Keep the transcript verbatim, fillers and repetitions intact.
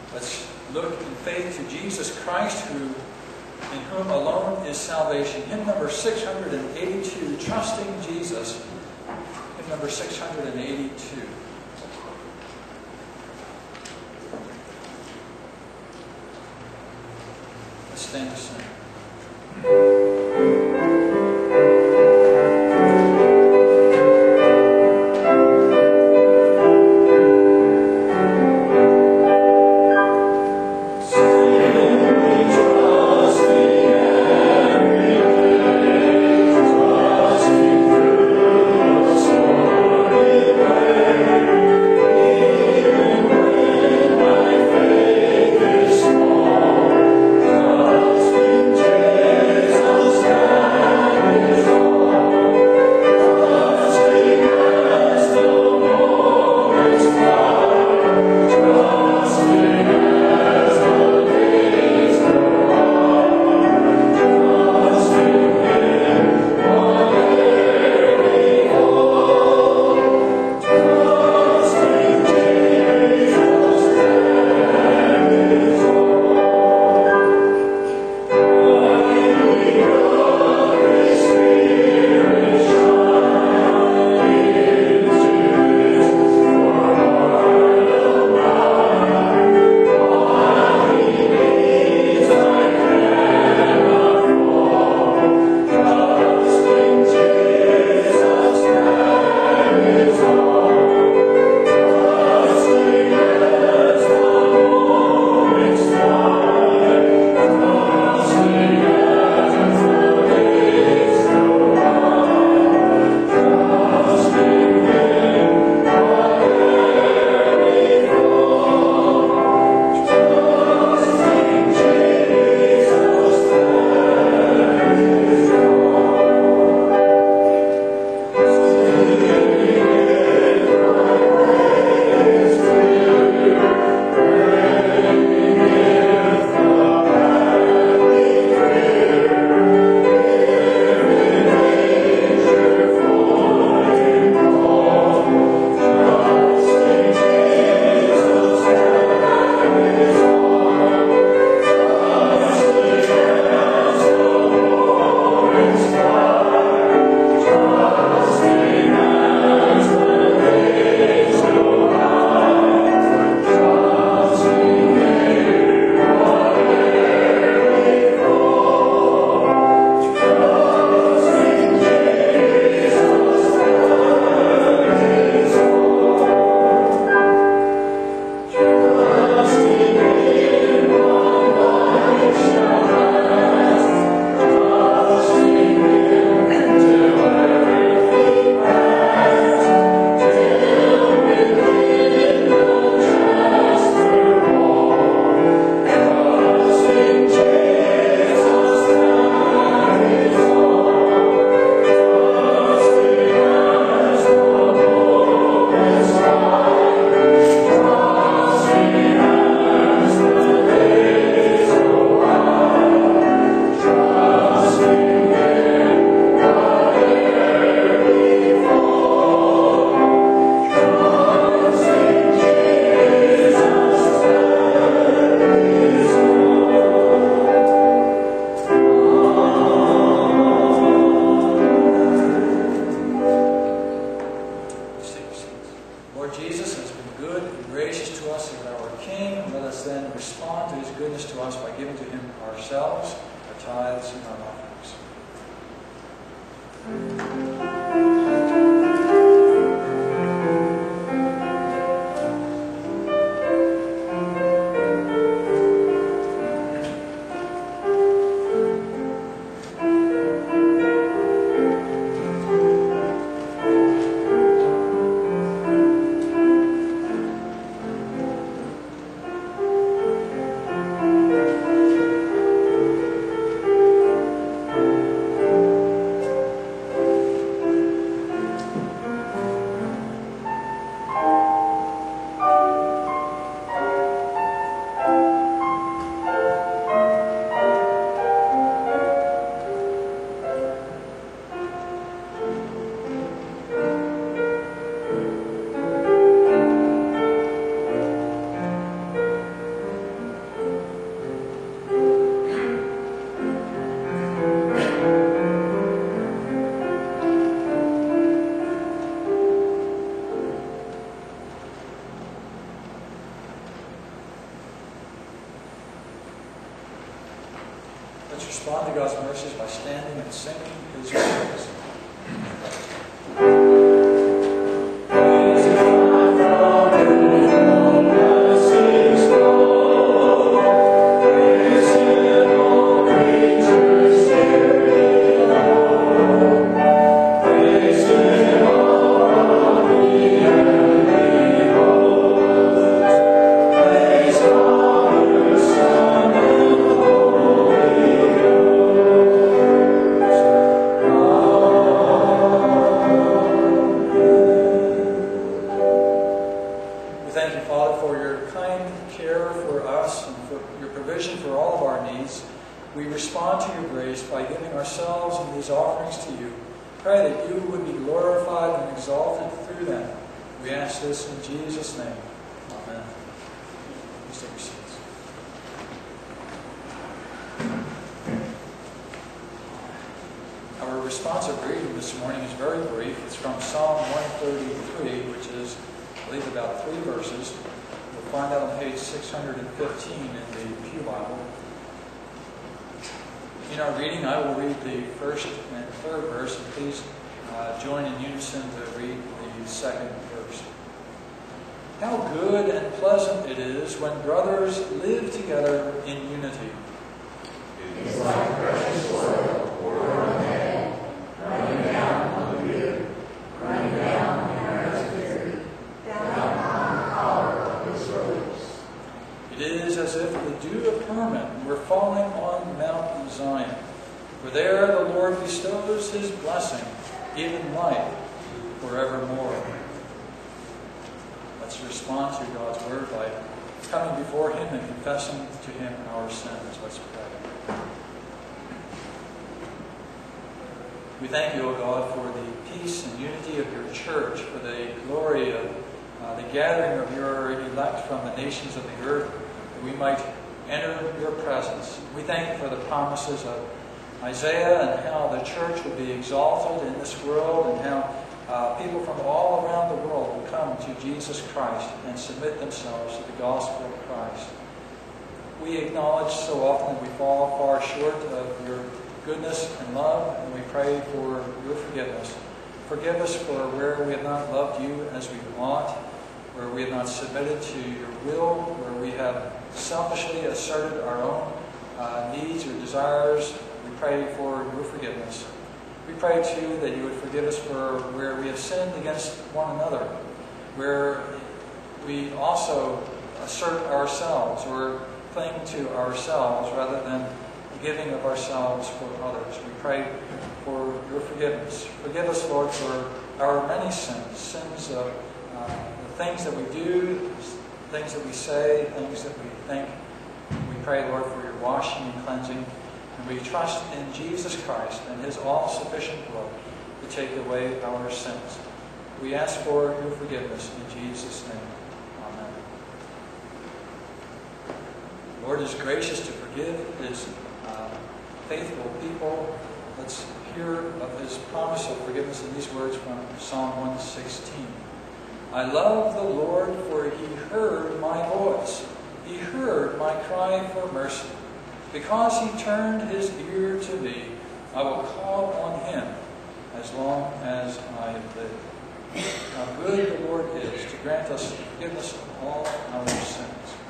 Let's look in faith to Jesus Christ, who, in whom alone is salvation. Hymn number six hundred eighty-two, Trusting Jesus. Hymn number six hundred eighty-two. Let's stand to sing. Let's respond to God's mercies by standing and singing His praise. How good and pleasant it is when brothers live together in unity. It is like precious oil poured on the head, running down on the beard, running down in our spirit, down on the collar of his robes. It is as if the dew of Hermon were falling on Mount Zion, for there the Lord bestows His blessing, even life, forevermore. Let's respond to God's Word by coming before Him and confessing to Him our sins. Let's pray. We thank You, O God, for the peace and unity of Your church, for the glory of uh, the gathering of Your elect from the nations of the earth, that we might enter Your presence. We thank You for the promises of Isaiah and how the church would be exalted in this world, and how Uh, people from all around the world will come to Jesus Christ and submit themselves to the gospel of Christ. We acknowledge so often that we fall far short of Your goodness and love, and we pray for Your forgiveness. Forgive us for where we have not loved You as we ought, where we have not submitted to Your will, where we have selfishly asserted our own uh, needs or desires. We pray for Your forgiveness. We pray, too, that You would forgive us for where we have sinned against one another, where we also assert ourselves or cling to ourselves rather than giving of ourselves for others. We pray for Your forgiveness. Forgive us, Lord, for our many sins, sins of uh, the things that we do, things that we say, things that we think. We pray, Lord, for Your washing and cleansing. And we trust in Jesus Christ and His all-sufficient blood to take away our sins. We ask for Your forgiveness in Jesus' name. Amen. The Lord is gracious to forgive His uh, faithful people. Let's hear of His promise of forgiveness in these words from Psalm one sixteen. I love the Lord, for He heard my voice. He heard my cry for mercy. Because He turned His ear to me, I will call on Him as long as I live. How good the Lord is to grant us forgiveness of all our sins.